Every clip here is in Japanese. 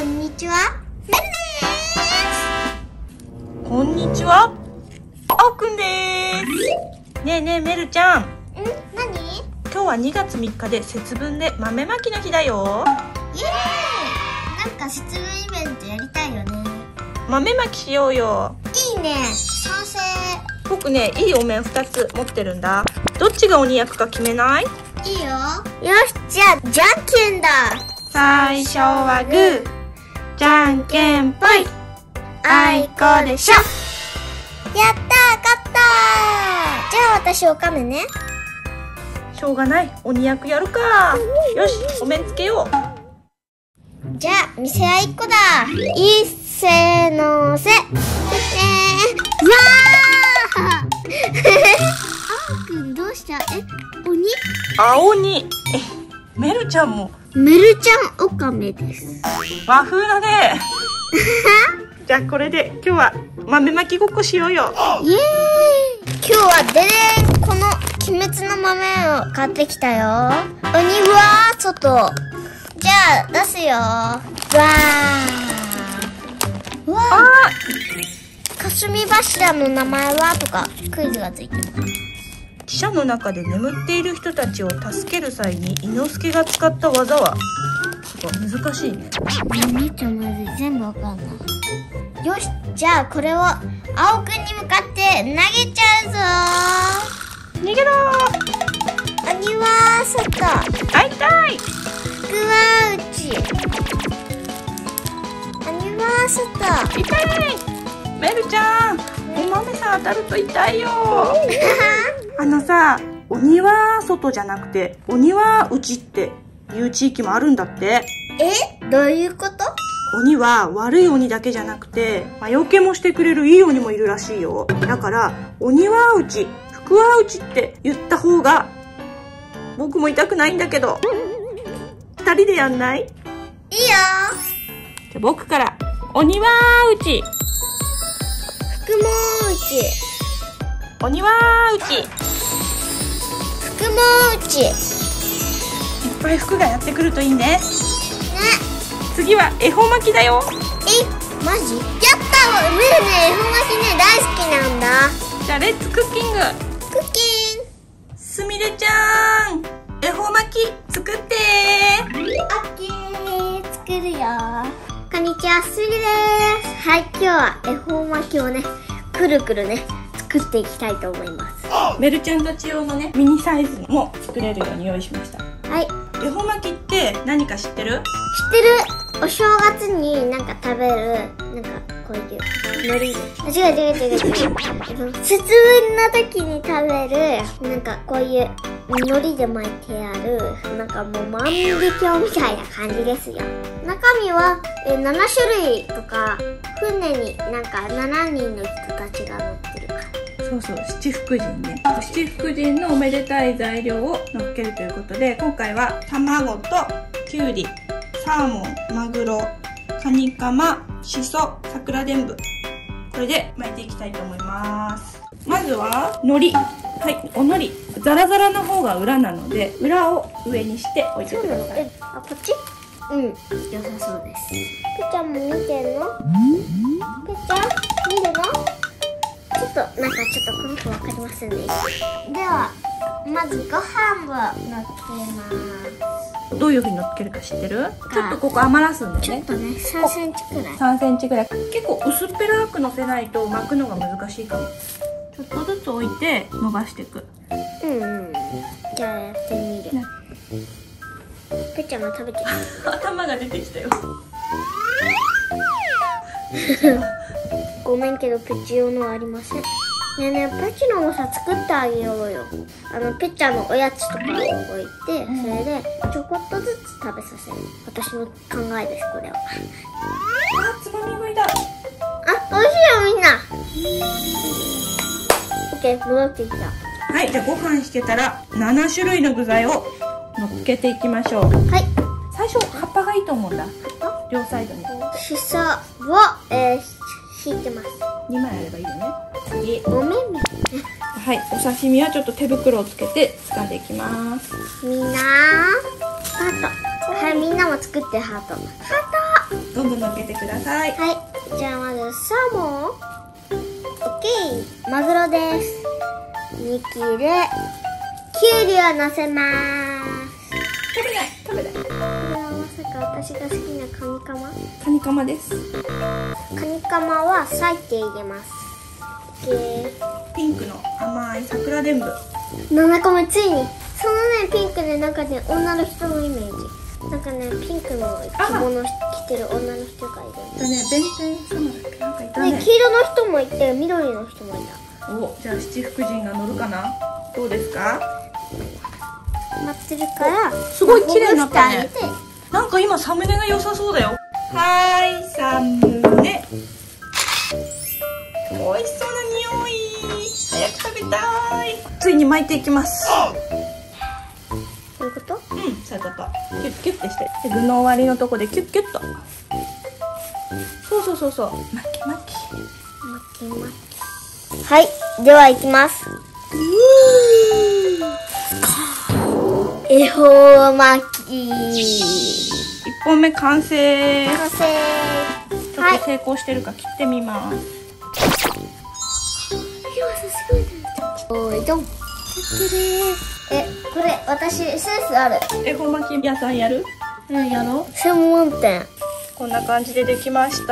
んにちは、メルです。 こんにちは、あおくんです。ねえねえメルちゃん。 何？ 今日は2月3日で節分で豆まきの日だよ。 イエーイ！なんか節分イベントやりたいよね。 豆まきしようよ。 いいね。賛成。 僕ね、いいお面2つ持ってるんだ。どっちが鬼役か決めない？ いいよ。よし、じゃあじゃんけんだ。 最初はグー、じゃんけんぽい、あいこでしょ。 やったー、勝ったー。じゃあ私おかめね。 しょうがない、鬼役やるか。よし、お面つけよう。 じゃあ見せ合いっこだ。いっせーのせ。うわーあおくんどうした？鬼？ 青鬼。メルちゃんもメルちゃんオカメです。 和風だね。じゃあこれで今日は豆まきごっこしようよ。 イエーイ。今日はでれん、この鬼滅の豆を買ってきたよ。鬼は外。じゃあ出すよ。わー。わー。霞柱の名前はとかクイズがついてる。 汽車の中で眠っている人たちを助ける際に伊之助が使った技は、難しいね。 めっちゃむずい。全部わかんない。よし、じゃあこれを青くんに向かって投げちゃうぞ。 逃げろー。 鬼は外。 会いたい。 福は内。鬼は外。 痛い。メルちゃん、お豆さん当たると痛いよ。さ、鬼は外じゃなくて鬼は内っていう地域もあるんだって。 どういうこと？ 鬼は悪い鬼だけじゃなくて、魔除けもしてくれるいい鬼もいるらしいよ。だから鬼は内、福は内って言った方が僕も痛くないんだけど、2人でやんない？いいよ。 じゃあ僕から鬼は内、 福も内、 鬼は内、 福も内。 いっぱい服がやってくるといいね。次は恵方巻きだよ。 マジ？やった！メルね、恵方巻きね、大好きなんだ。 じゃあレッツクッキング。 クッキン。 すみれちゃん、恵方巻き作ってオッケー、作るよ。こんにちは、すみれです。はい、今日は恵方巻きをね、くるくるね、作っていきたいと思います。 メルちゃんたち用のね、ミニサイズも作れるように用意しました。 はい。 恵方巻きって何か知ってる？ 知ってる。お正月になんか食べる、なんかこういう海苔で。違う。節分の時に食べる、なんかこういう海苔で巻いてある、なんかもう万華鏡みたいな感じですよ。中身は7種類とか、船になんか7人の人たちが乗ってるから。 そうそう、七福神ね。七福神のおめでたい材料を乗っけるということで、今回は卵ときゅうり、サーモン、マグロ、カニカマ、シソ、桜でんぶ、これで巻いていきたいと思います。まずは海苔。はい、お海苔ザラザラの方が裏なので、裏を上にして置いてください。 あ、こっち？良さそうです。ぺちゃんも見てんの？ぺちゃん見るの？ちょっとこの子わかりませんね。ではまずご飯をのっけます。 どういう風にのっけるか知ってる？ちょっとここ余らすんだよね。 ちょっとね、3センチくらい。 3センチぐらい。結構薄っぺらくのせないと巻くのが難しいかも。ちょっとずつ置いて伸ばしていく。 じゃあやってみる。ぺっちゃんも食べてる。 頭が出てきたよ。 ごめんけどペチ用のはありません。ねえねえ、ペチのもさ作ってあげようよ。ペッチャのおやつとかを置いて、それでちょこっとずつ食べさせる。私の考えです、これは。 あ、つまみ食いだ。 あ、美味しいよみんな。オッケー、戻ってきた。 はい、じゃあご飯引けたら7種類の具材を乗っけていきましょう。 はい。 最初葉っぱがいいと思うんだ。両サイドに。 しそを引いてます。 2枚あればいいよね。次、 お目目。 はい、お刺身はちょっと手袋をつけて掴んでいきます。 みんなハート。はい、みんなも作ってハート。ハート。 どんどん乗っけてください。 はい、じゃあまずサーモン。オッケー。マグロです。2切れ。きゅうりを乗せます。 食べない。 これはまさか私が好きなカニカマ？ カニカマです。 カニカマは裂いて入れます。オッケー。 ピンクの甘い桜でんぶ。 7個目ついに。そのね、ピンクでなんかね、女の人のイメージ。なんかね、ピンクの着物着てる女の人がいる。 だね、弁天様だっけ、なんかいたね。 黄色の人もいて、緑の人もいた。 お、じゃあ七福神が乗るかな。どうですか？ 待ってるから。 すごい綺麗になったね。 ほぐしてあげて。 なんか今サムネが良さそうだよ。はーい、サムネ。美味しそうな匂い。早く食べたい。ついに巻いていきます。 そういうこと？ うん、そういうこと。キュッキュッてして、で具の終わりのとこでキュッキュッと。そう。巻き。 はい、では行きます。恵方巻き。 1本目完成。 完成。 ちょっと成功してるか切ってみます。 おいどん。これ私センスある。 恵方巻き屋さんやる？うん、やろう。 専門店。 こんな感じでできました。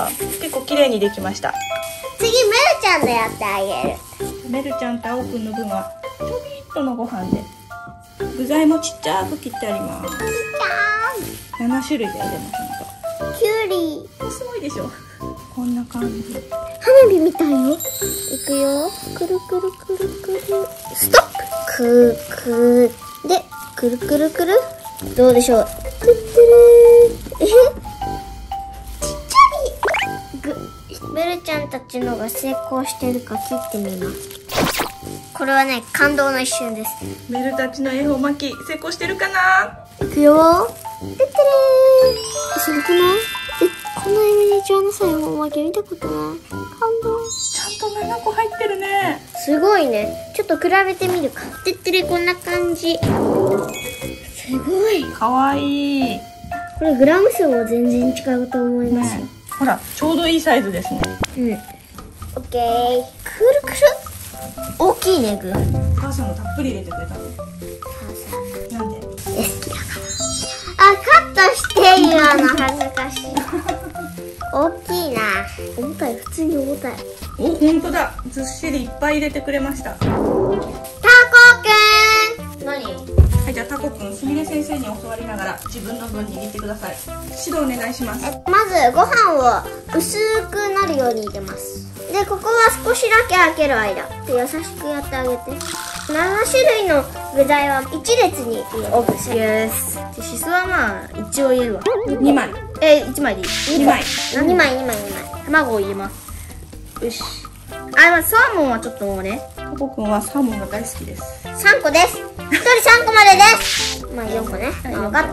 結構綺麗にできました。 次メルちゃんでやってあげる。 メルちゃんとあおくんの分はちょびっとのご飯で、具材もちっちゃく切ってあります。7種類だよ。でもちゃんときゅうり。 すごいでしょ。こんな感じ。 花火みたいよ。いくよ。くるくるくるくる。ストップ。で、くるくるくる。どうでしょう。くるくる。ちっちゃい。メルちゃんたちのが成功してるか切ってみます。これはね、感動の一瞬です。 メルたちの恵方巻き成功してるかな。 いくよ。てってれー。すごくない？こんなにミニチュアのさ、恵方巻き見たことない。感動。 ちゃんと7個入ってるね。 すごいね。ちょっと比べてみるか。てってれ、こんな感じ。すごい。 かわいい。 これグラム数も全然違うと思いますよ。 ね、ほら、ちょうどいいサイズですね。 うん。オッケー。くるくる。大きいね、具。 お母さんもたっぷり入れてくれたの。なんで？ 好きだから。あ、カットして今の恥ずかしい。大きいな。重たい、普通に重たい。 お、本当だ。ずっしりいっぱい入れてくれました。 タコくん。何？ はい、じゃあタコくん、すみれ先生に教わりながら自分の分握ってください。指導お願いします。 まずご飯を薄くなるように入れます。で、ここは少しだけ開ける間で優しくやってあげて。7種類の具材は1列に入れます。 です。しそはまあ一応入れるわ。 2枚。 1枚でいい。 2枚。 2枚。 卵を入れます。よし。まあサーモンはちょっともうね。 タコくんはサーモンが大好きです。 3個です。1人3個までです。まあ4個ね。分かった。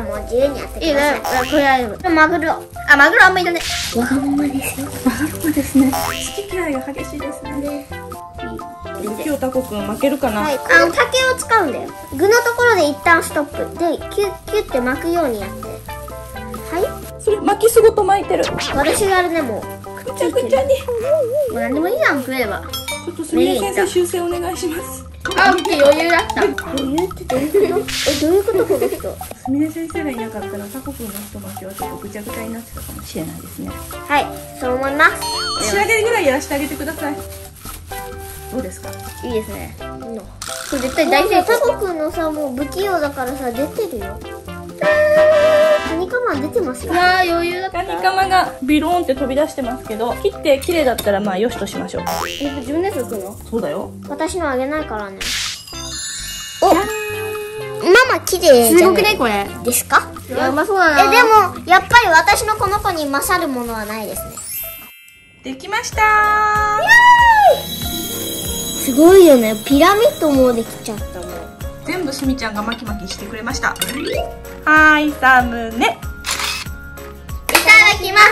もう自由にやってください。 これはマグロ。 マグロあんまりだね。 わがままですよ。 わがままですね。好き嫌いが激しいですね。今日タコくん負けるかな。 はい、竹を使うんだよ。具のところで一旦ストップでキュッキュッて巻くようにやって。はい。 それ巻きすごと巻いてる。 私があるね、もうぐちゃぐちゃに。 もう何でもいいじゃん、食えれば。 ちょっとすみれ先生修正お願いします。 オッケー、余裕だった。 余裕ってどういうこと？どういうことこの人。 すみれ先生がいなかったらタコくんの一巻きはちょっとぐちゃぐちゃになってたかもしれないですね。 はい、そう思います。 仕上げぐらいやらせてあげてください。どうですか？ いいですね。 これ絶対大成タ功。 コくんのさ、もう不器用だからさ、出てるよ。カニカマ出てますよ。 余裕だった。 カニカマがビローンって飛び出してますけど、切って綺麗だったらまあよしとしましょう。 自分で作るの？ そうだよ。 私のあげないからね。お、ママ綺麗じゃないすごくね、これ。 ですか？ いや、うまそうだな。 でもやっぱり私のこの子に勝るものはないですね。 できましたー。 すごいよね。ピラミッドもできちゃったもん。 全部すみちゃんが巻き巻きしてくれました。はーい、サムネ。 いただきます。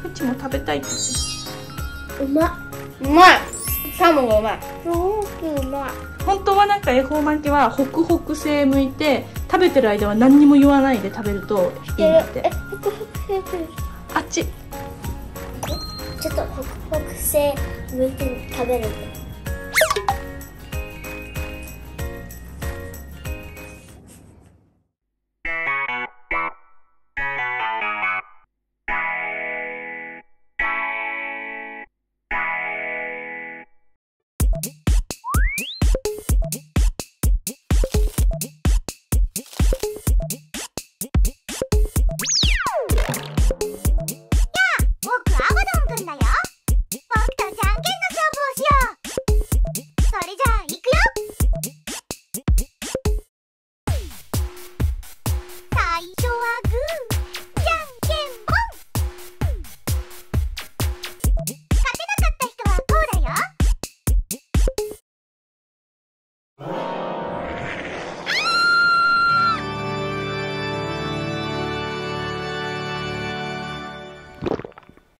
うちも食べたいって言って。 うまっ。 うまい。サーモンがうまい。 すごくうまい。 本当はなんか恵方巻きはホクホク性向いて食べてる間は何にも言わないで食べるといいんだって。あっち。 ちょっと北西向いて食べるんだ。